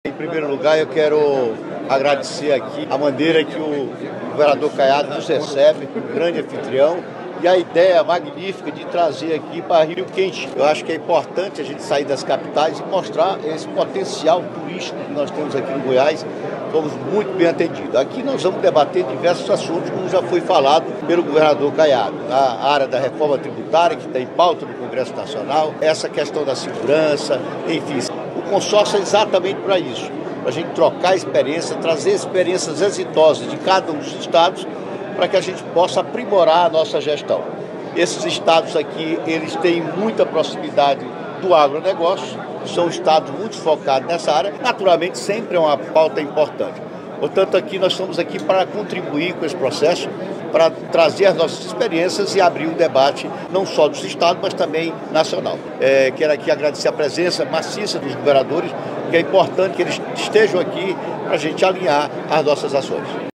Em primeiro lugar, eu quero agradecer aqui a maneira que o governador Caiado nos recebe, um grande anfitrião, e a ideia magnífica de trazer aqui para Rio Quente. Eu acho que é importante a gente sair das capitais e mostrar esse potencial turístico que nós temos aqui no Goiás. Fomos muito bem atendidos. Aqui nós vamos debater diversos assuntos, como já foi falado pelo governador Caiado. A área da reforma tributária, que está em pauta no Congresso Nacional, essa questão da segurança, enfim. O consórcio é exatamente para isso, para a gente trocar experiência, trazer experiências exitosas de cada um dos estados, para que a gente possa aprimorar a nossa gestão. Esses estados aqui, eles têm muita proximidade do agronegócio, são estados muito focados nessa área, naturalmente sempre é uma pauta importante. Portanto, aqui nós estamos aqui para contribuir com esse processo, para trazer as nossas experiências e abrir um debate não só dos estados, mas também nacional. Quero aqui agradecer a presença maciça dos governadores, que é importante que eles estejam aqui para a gente alinhar as nossas ações.